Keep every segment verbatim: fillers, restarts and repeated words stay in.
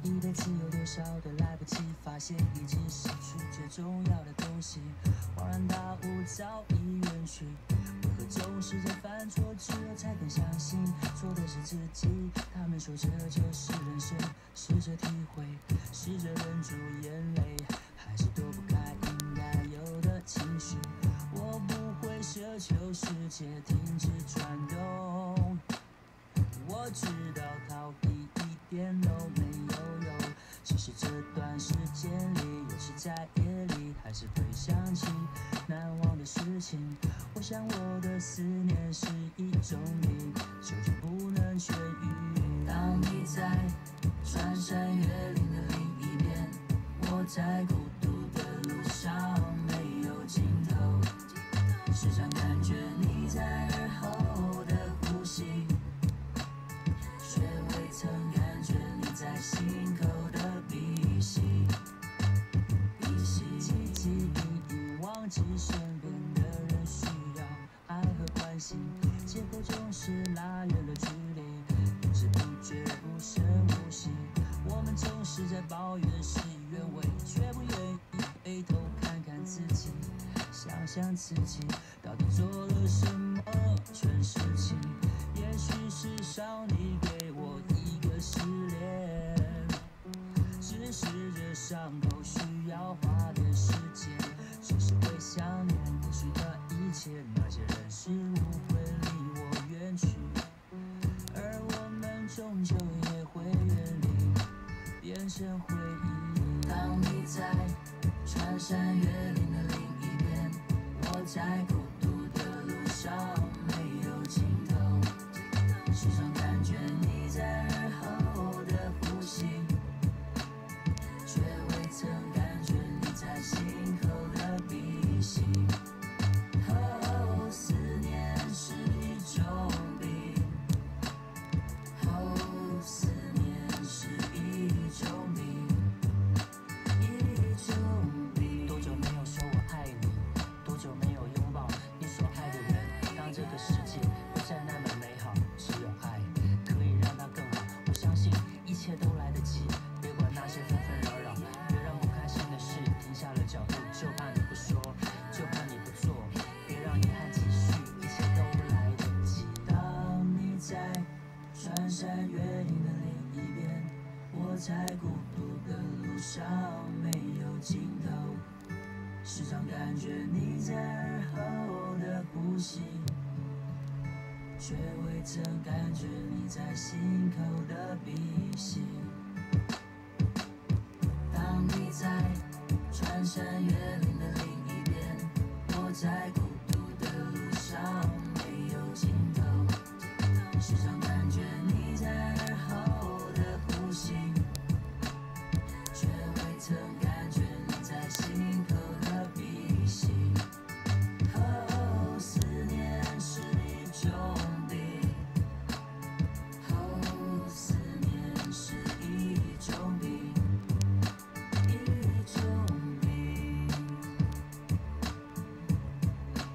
一辈子有多少都来不及发现，已经失去最重要的东西。恍然大悟早已远去，为何总是在犯错之后才更相信错的是自己？他们说这就是人生，试着体会，试着忍住眼泪，还是躲不开应该有的情绪。我不会奢求世界停止转动，我知道逃避一点都没有用。其实这段时间里，尤其在夜里，还是会想起难忘的事情。我想我的思念是一种病，久久不能痊愈。当你在穿山越岭的另一边，我在孤独的路上没有尽头，时常感觉你在耳后的呼吸，却未曾感觉你在心口的鼻息。鼻息，记记忆忆，忘记身边的人需要爱和关心，借口总是拉远了距离，不知不觉无声无息。我们总是在抱怨事与愿违，却不愿意回头看看自己，想想自己到底做了什么蠢事情。也许是上帝给我一个失恋，只是这伤口需要花点时间，只是会想念过去的一切，那些人事物会离我远去，而我们终究也会远离，变成回忆。当你在穿山越岭的另一边，我在孤独的路上没有尽头，时常感觉你在耳后的呼吸，却未曾感觉你在心口的鼻息。哦，思念是一种病，哦，思念是一种病，一种病。多久没有说我爱你？多久没有拥抱你所爱的人？当这个世界不再那么美好，只有爱可以让它更好。我相信一切都来得及，别管那些纷纷扰扰，别让不开心的事停下了脚步。就怕你不说，就怕你不做，别让遗憾继续，一切都来得及。当你在穿山越岭的另一边，我在孤独的路上没有尽头，时常感觉你在耳后的呼吸，却未曾感觉你在心口的鼻息。当你在穿山越岭的另一边，我在孤独的路上没有尽头，时常感觉你在耳后的呼吸，却未曾感觉你在心口的鼻息。哦，思念是一种病，哦，思念是一种病，一种病。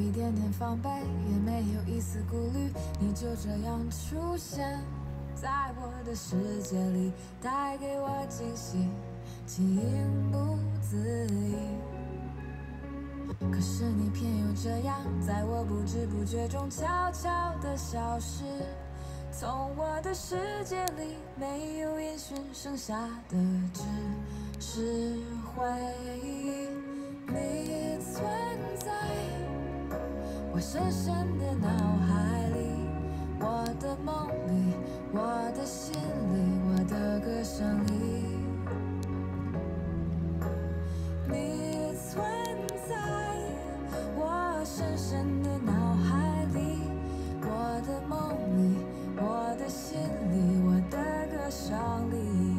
一点点防备，也没有一丝顾虑，你就这样出现在我的世界里，带给我惊喜，情不自已。可是你偏又这样，在我不知不觉中悄悄地消失，从我的世界里没有音讯，剩下的只是回忆。你存在我深深的脑海里，我的梦里，我的心里，我的歌声里。你存在我深深的脑海里，我的梦里，我的心里，我的歌声里。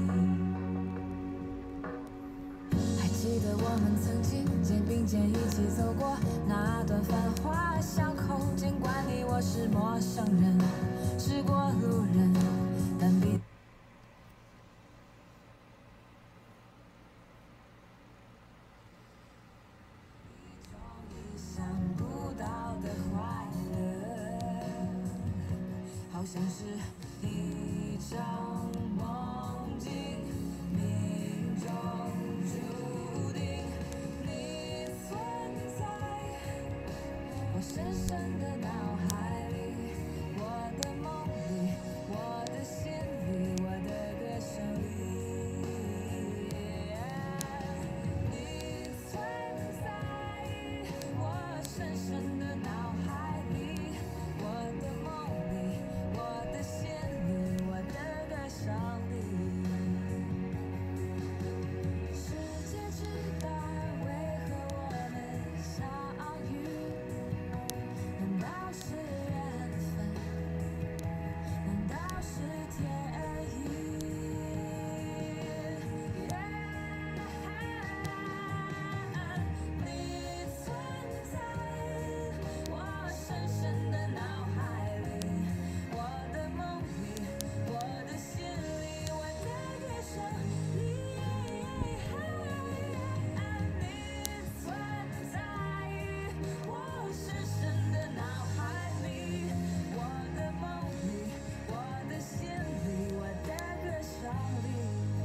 还记得我们曾经肩并肩一起走过那段繁华巷口，尽管你我是陌生人，是过路人，但彼好像是一场梦境，命中注定。你存在我深深的脑海里，我的梦里，我的心里，我的歌声里。你存在我深深的脑海里，我的梦里，我的心里，我的歌声里。世界之大，为何我们相遇？难道是缘分？难道是天意？你存在我深深的脑海里，我的梦里，我的心里，我的歌声里。你存在我深深的脑海里，我的梦里，我的心里，我的歌声里。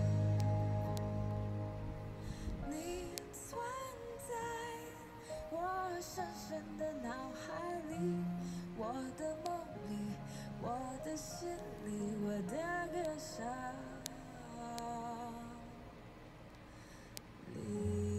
你存在我深深的脑海里，我的梦里，我的心里，我的歌声里。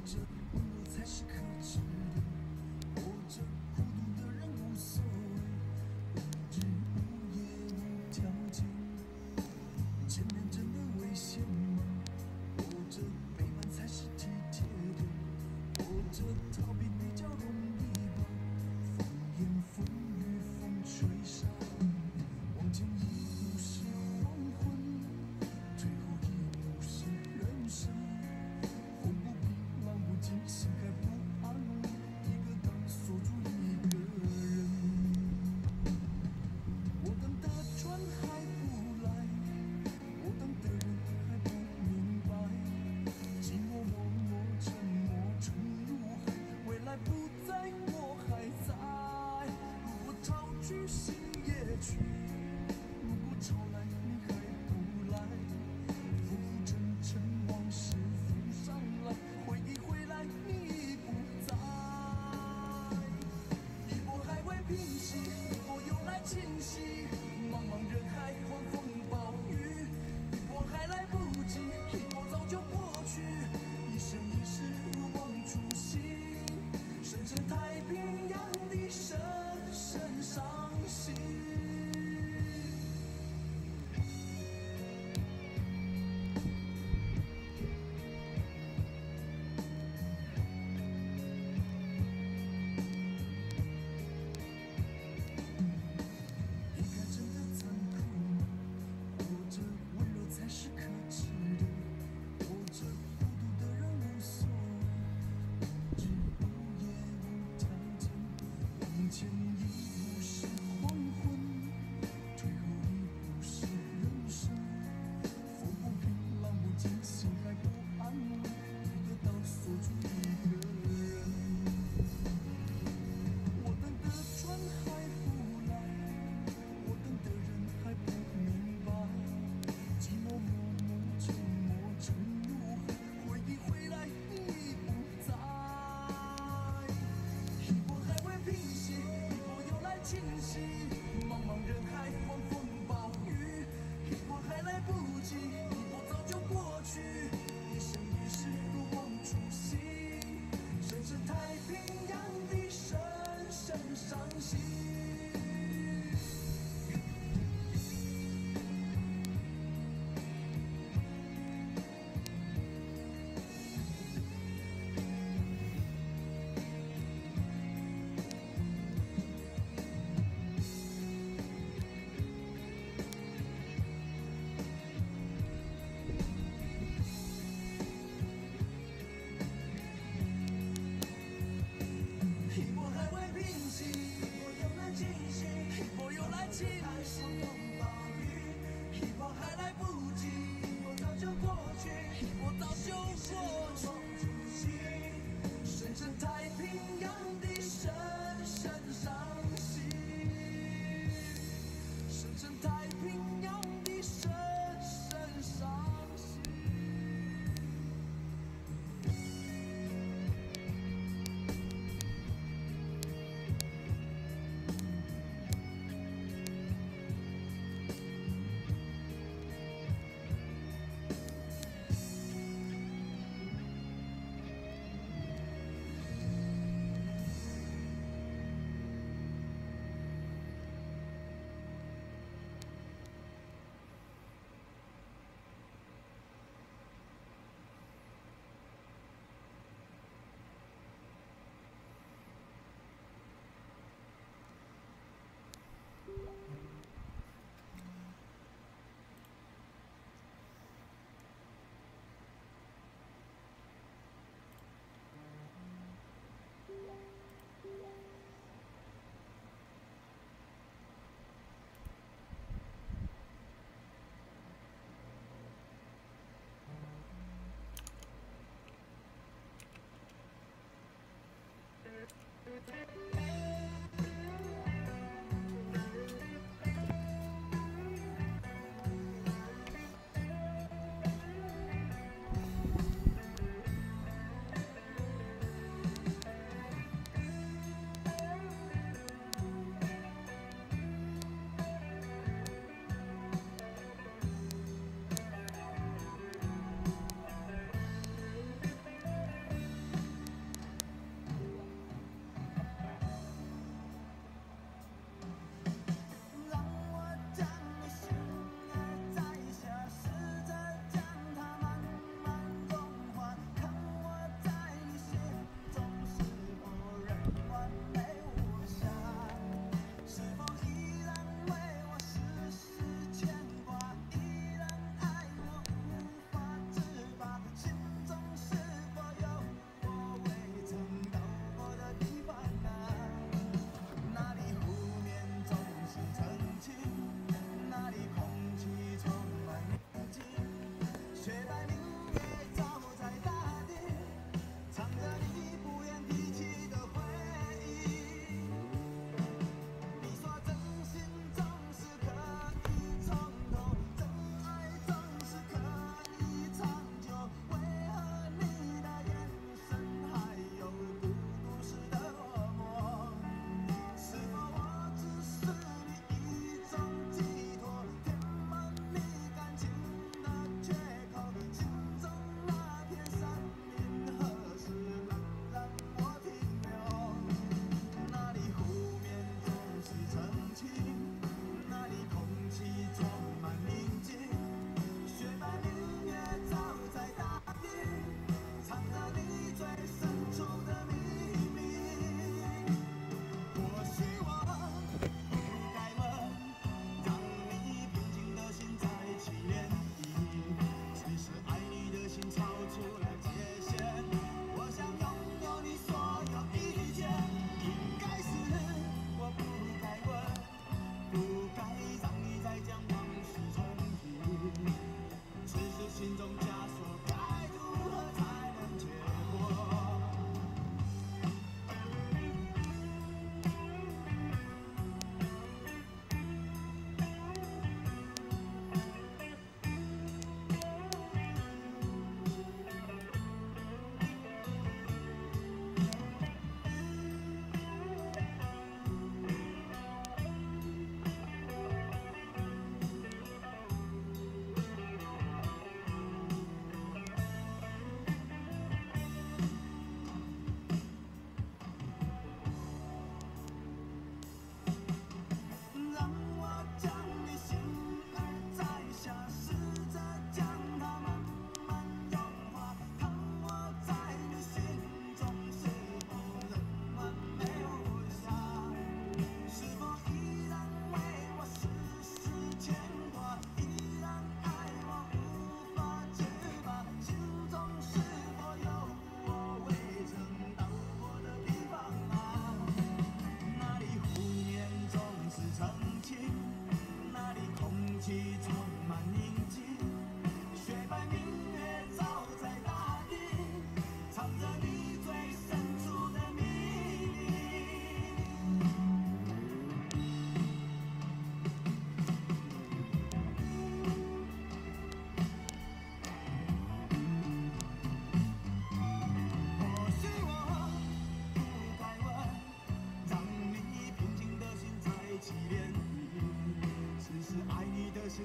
温柔才是可耻的，活着孤独的人无所谓，无日无夜无条件。见面真的危险吗？活着背叛才是体贴的，活着逃避比较容易吧。风言风语风吹沙，往前一步是黄昏，退后一步是人生。风不平，浪不静，心还不安稳，一个岛锁住一个人。我等的船还不来，我等的人还不明白，寂寞默默沉默沉入海，未来不在，我还在。如果潮去心也去，如果潮来你还不来，浮浮沉沉往事浮上来，回忆回来你已不在。一波还未平息，一波又来侵袭，茫茫人海，狂风暴雨，一波还来不及，一波早就过去，一生一世如梦初醒，深深太平洋的深深伤心。离开真的残酷吗？活着温柔才是可耻的，活着孤独的人无所谓，无日无夜无条件。往前一步是黄昏，退后一步是人生。风不平，浪不静，心还不安稳，一个岛锁住一个人。我等的船还不来，我等的人还不明白，寂寞默默沉默沉入海，回忆回来你已不在。一波还未平息，一波又来侵袭，茫茫人海，狂风暴雨，一波还来不及，一波早就过去，一生一世如梦初醒，深深太平洋的深深伤心。一波还未平息，一波又来侵袭，一波又来侵袭，狂风暴雨，一波还来不及，一波早就过去，一波早就过去，深深太平洋的深深伤心，深深太平洋的深深伤心。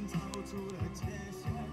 逃出了界限。